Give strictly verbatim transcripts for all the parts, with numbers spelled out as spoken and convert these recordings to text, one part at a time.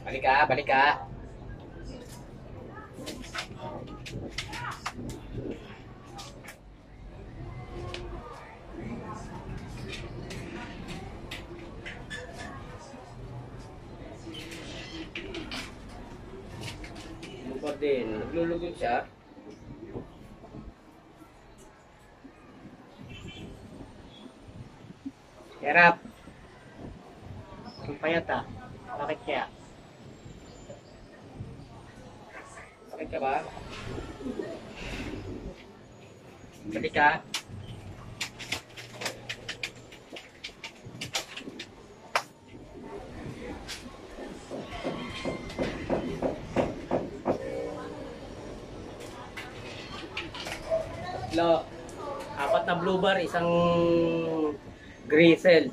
Balik ka, balik ka. Lugod din. Naglulugod siya. Hirap. Ang payat ah. Bakit kaya? Bakit ka ba? Balik ka. Lo, apat na blue bar, isang grisel.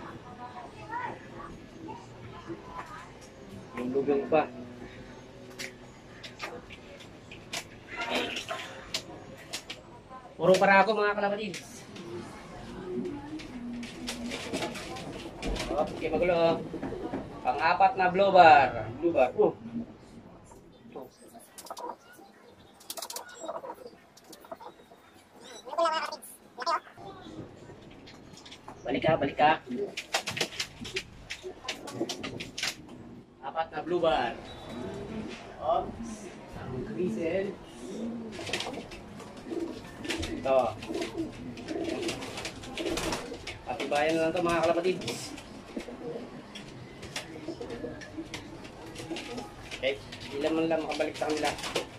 Yung lugang pa. Puro para ako mga kalapatid. Okay, magulo. Pang-apat na blue bar. Blue bar. Uh. Balik ka, balik ka. Apat na blue bar. Oops. Ang grisel. Ito. Patibayan na lang ito mga kalapatid. Okay. Ilan man lang makabalik sa kanila.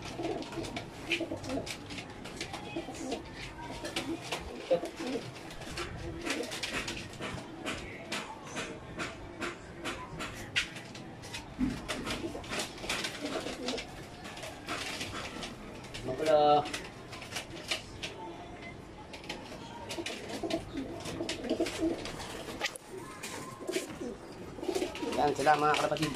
Magulo. Yan sila mga kalapatid.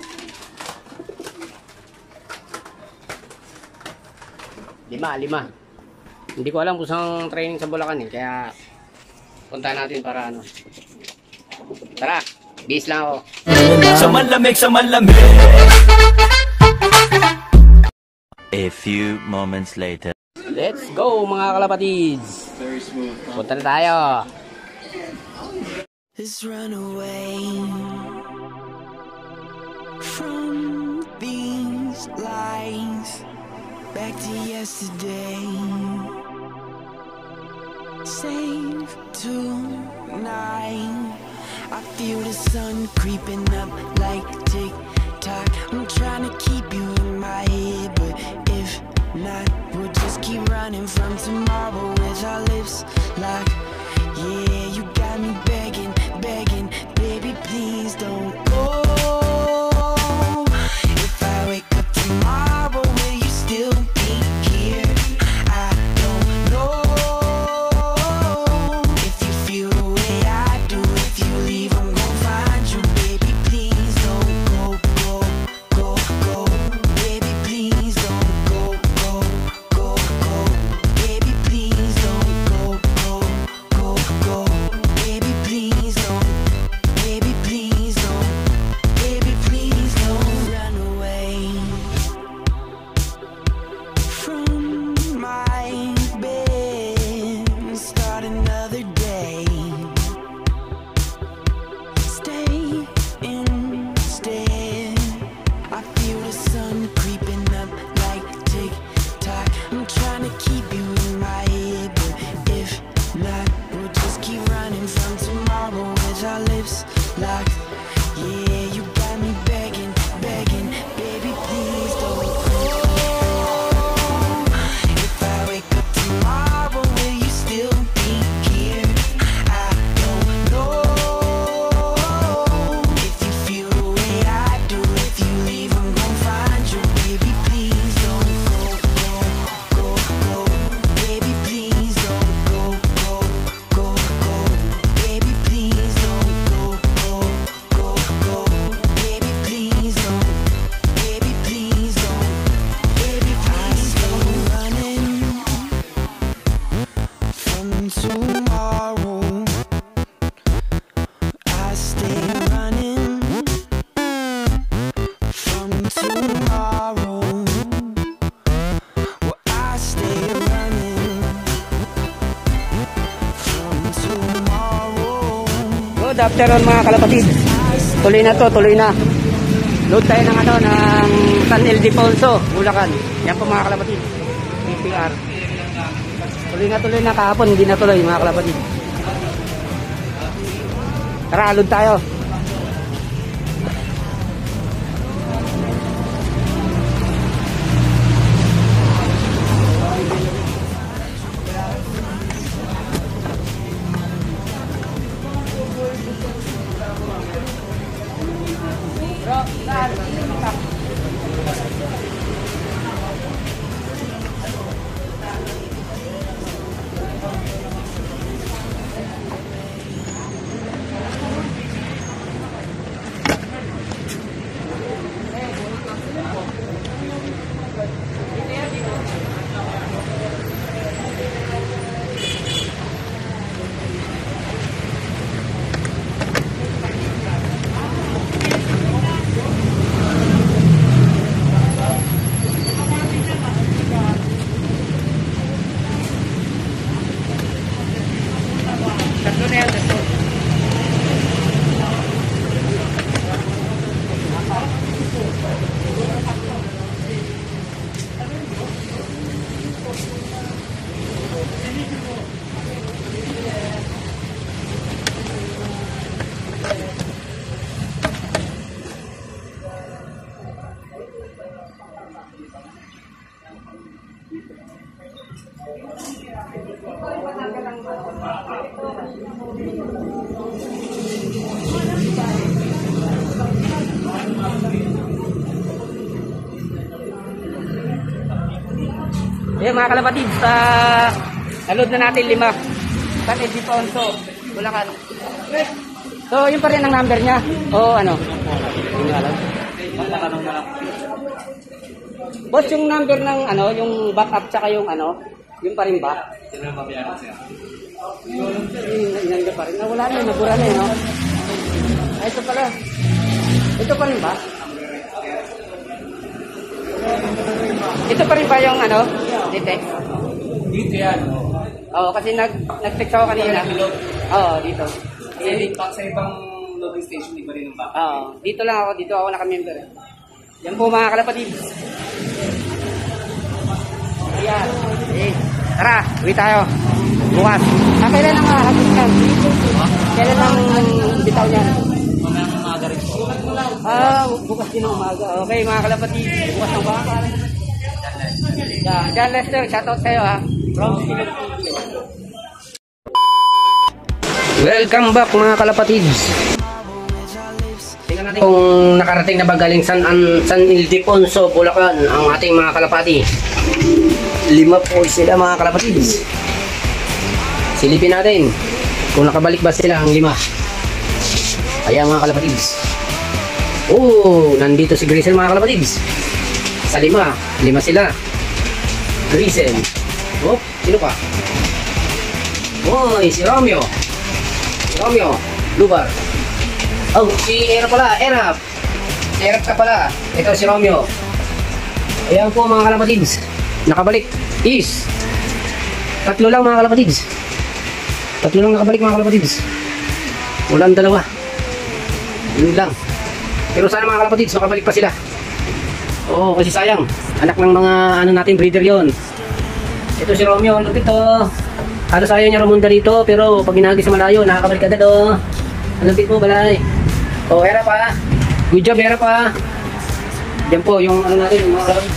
Lima, lima. Hindi ko alam kung saan training sa Bulacan eh. Kaya punta natin para ano. Tara, bis lang ako. Sa malamig, sa malamig. A few moments later. Let's go mga kalapatids. Very smooth. Huh? Punta na tayo. Let's run away from these lies, back to yesterday. Save tonight. I feel the sun creeping up like tick-tock. I'm trying to keep you in my head, but if not, we'll just keep running from tomorrow with our lips locked. Yeah, you got me begging, begging, baby, please don't go. If I wake up tomorrow, will you still be here? I don't know. If you feel the way I do, if you leave, I'm gonna find you, baby, please don't go, go, go, go. Baby, please don't go, go, go, go. Baby, please. afternoon mga kalapatid. Tuloy na to, tuloy na. Load tayo ng ano, ng San Ildefonso, Bulacan. Yan po mga kalapatid. B P R. Tuloy na, tuloy na. Kahapon, hindi na tuloy mga kalapatid. Tara, load tayo. Ayan mga kalapatid, sa naload na natin lima. San Ildefonso, Bulacan. So yun pa rin ang number niya. O ano? Hindi nga alam. Boss, yung number ng ano, yung backup tsaka yung ano, yun pa rin ba? Sino na mabiyaran siya? Inanda pa rin. Nawala na yun, nabura na yun, no? Ay, ito pala. Ito pa rin ba? Ito pa rin ba yung ano? Detect? Dito yan. Oo, kasi nag, nag-text ako kanina. Oo, dito. Kasi sa ibang loading station, iba rin ang back. Oo, dito lang ako. Dito ako naka-member. Yan po mga kalapatid. Ayan. Eh, tara, uwi tayo. Bukas. Ah, kailan ang hapos niyan? Kailan ang bitaw niyan? Mamaya ng umaga rin. Ah, bukas din ang umaga. Okay mga kalapatid. Bukas ng baka. Yeah, John Lester, shoutout sa'yo ha. From Silog T V. Welcome back mga kalapatids. Tingnan natin kung nakarating na ba galing San, An, San Ildefonso, Bulacan ang ating mga kalapati. Lima po sila mga kalapatids. Silipin natin kung nakabalik ba sila ang lima. Ayan mga kalapatids. Oh, nandito si Grisel mga kalapatids. Sa lima, lima sila. Grisel. Oh, sino pa? Oy, si Romeo. Si Romeo, Lubar. Oh, si Erap pala, Erap. Si Erap ka pala. Ito si Romeo. Ayan po mga kalapatids. Nakabalik is tatlo lang mga kalapatids. Tatlo lang nakabalik mga kalapatids. Walang dalawa. Yun lang. Pero sana mga kalapatids makabalik pa sila. Oo, kasi sayang. Anak ng mga ano natin breeder yon. Ito si Romeo, lupit to. Halos ayaw niya rumunda dito, pero pag ginagis sa malayo, nakakabalik agad oh. Ang lupit mo, balay. Oh, era pa. Good job, era pa. Diyan po yung ano natin, yung mga kalapatids.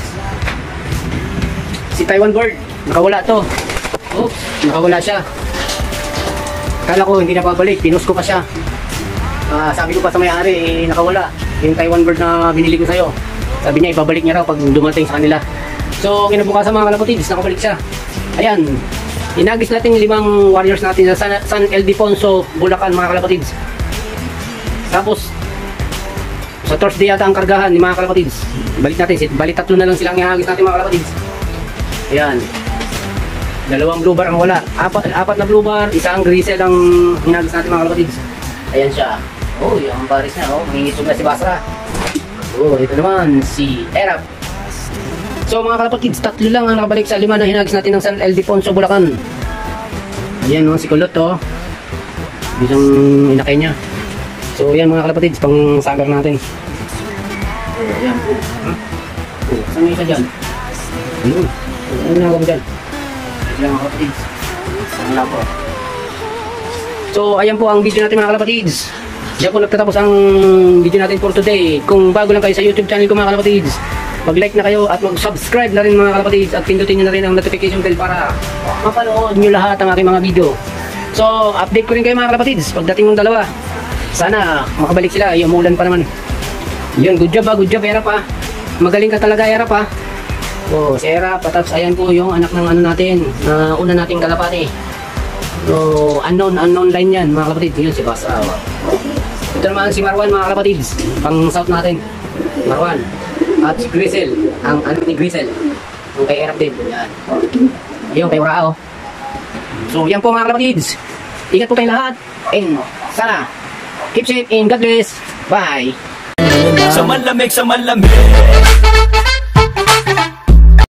Si Taiwan bird, nakawala to. Oh, nakawala siya. Kala ko hindi na pabalik, pinus ko pa siya. Uh, sabi ko pa sa may-ari, eh, nakawala. Yung Taiwan bird na binili ko sa'yo. Sabi niya, ibabalik niya raw pag dumating sa kanila. So, kinabukasan mga kalapatids, nakabalik siya. Ayan, inagis natin yung limang warriors natin sa San, San Ildefonso, Bulacan mga kalapatids. Tapos, sa Thursday yata ang kargahan ni mga kalapatids. Balik natin, balik tatlo na lang silang ihagis natin mga kalapatids. Ayan. Dalawang blue bar ang wala. Apat, apat na blue bar, isang grisel ang hinagis natin mga kalapatids. Ayan siya. Oh, yung baris niya, oh, mangingisog na si Basra. Oh, ito naman si Erap. So mga kalapatids, tatlo lang ang nakabalik sa lima na hinagis natin ng San Ildefonso, Bulacan. Ayan, oh, si Kulot, oh. Isang inakay niya. So yan mga kalapatids, pang sagar natin. So yan. Ha? Oh, saan may isa dyan? Ayun. Ano ginagawa mo dyan? Ayan mga kalapatids. Wala po. So ayan po ang video natin mga kalapatids. Diyan po nagtatapos ang video natin for today. Kung bago lang kayo sa YouTube channel ko mga kalapatids, mag-like na kayo at mag-subscribe na rin mga kalapatids at pindutin nyo na rin ang notification bell para mapanood nyo lahat ang aking mga video. So update ko rin kayo mga kalapatids pagdating ng dalawa. Sana makabalik sila. Yung umulan pa naman. Yun, good job ha, good job Era pa. Magaling ka talaga Era pa. Oh, si Era patas. Ayan po yung anak ng ano natin na una nating kalapati. So unknown, unknown line yan mga kalapatids. Yun si Basa. Ito naman si Marwan mga kalapatids, pang south natin, Marwan. At si Grisel, ang ano ni Grisel, ang kay Erap din. Yan. Yung kay Urao. So yan po mga kalapatids. Ingat po tayong lahat. And sana, keep safe and God bless. Bye. Sa malamig, sa malamig